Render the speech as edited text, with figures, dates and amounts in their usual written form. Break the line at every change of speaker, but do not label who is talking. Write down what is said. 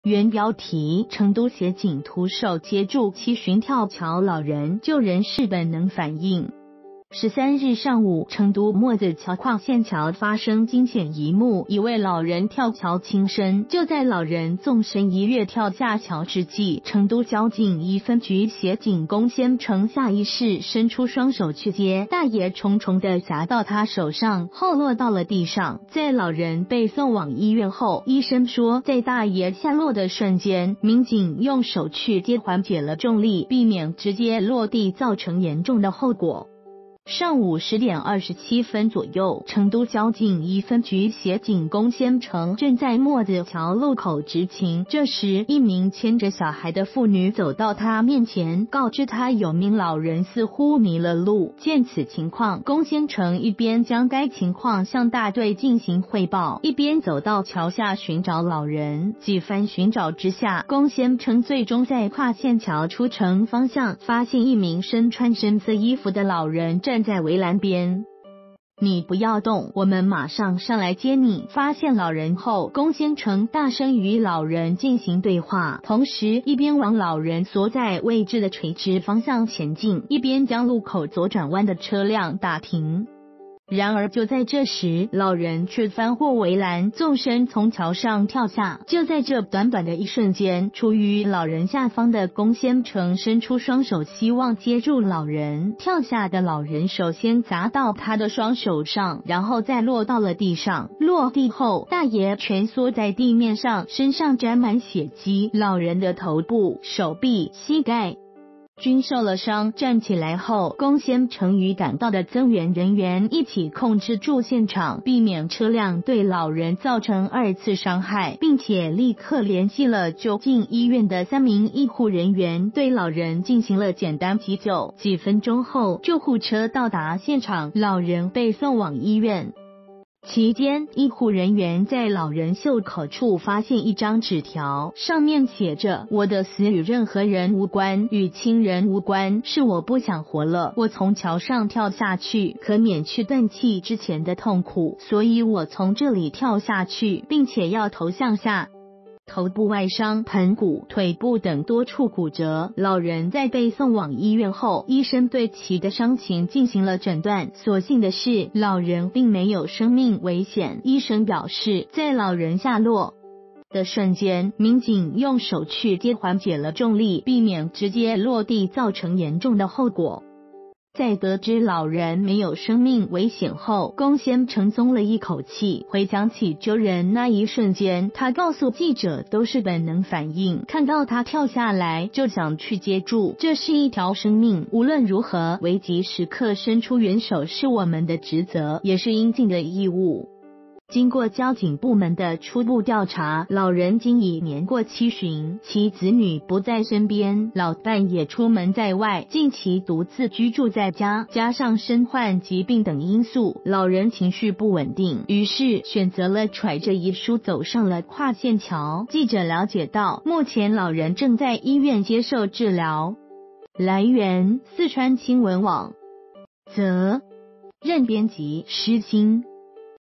原标题：成都协警徒手接住七旬跳桥老人，救人是本能反应。13日上午，成都墨子桥跨线桥发生惊险一幕，一位老人跳桥轻生。就在老人纵身一跃跳下桥之际，成都交警一分局协警龚先成下意识伸出双手去接，大爷重重地砸到他手上后落到了地上。在老人被送往医院后，医生说，在大爷下落的瞬间，民警用手去接缓解了重力，避免直接落地造成严重的后果。上午10点27分左右，成都交警一分局协警龚先成正在墨子桥路口执勤，这时一名牵着小孩的妇女走到他面前，告知他有名老人似乎迷了路。见此情况，龚先成一边将该情况向大队进行汇报，一边走到桥下寻找老人。几番寻找之下，龚先成最终在跨线桥出城方向发现一名身穿深色衣服的老人站在围栏边。你不要动，我们马上上来接你。发现老人后，龚先成大声与老人进行对话，同时一边往老人所在位置的垂直方向前进，一边将路口左转弯的车辆打停。然而就在这时，老人却翻过围栏，纵身从桥上跳下。就在这短短的一瞬间，处于老人下方的龚先成伸出双手希望接住老人，跳下的老人首先砸到他的双手上，然后再落到了地上。落地后，大爷蜷缩在地面上，身上沾满血迹，老人的头部、手臂、膝盖均受了伤。站起来后，龚先成与赶到的增援人员一起控制住现场，避免车辆对老人造成二次伤害，并且立刻联系了就近医院的3名医护人员，对老人进行了简单急救。几分钟后，救护车到达现场，老人被送往医院。期间，医护人员在老人袖口处发现一张纸条，上面写着：我的死与任何人无关，与亲人无关，是我不想活了。我从桥上跳下去，可免去断气之前的痛苦，所以我从这里跳下去，并且要头向下。头部外伤、盆骨、腿部等多处骨折。老人在被送往医院后，医生对其的伤情进行了诊断，所幸的是，老人并没有生命危险。医生表示，在老人下落的瞬间，民警用手去接缓解了重力，避免直接落地造成严重的后果。在得知老人没有生命危险后，龚先成松了一口气。回想起救人那一瞬间，他告诉记者，都是本能反应，看到他跳下来就想去接住，这是一条生命，无论如何，危急时刻伸出援手是我们的职责，也是应尽的义务。经过交警部门的初步调查，老人今已年过70旬，其子女不在身边，老伴也出门在外，近期独自居住在家，加上身患疾病等因素，老人情绪不稳定，于是选择了揣着遗书走上了跨线桥。记者了解到，目前老人正在医院接受治疗。来源：四川新闻网，责任编辑：施欣。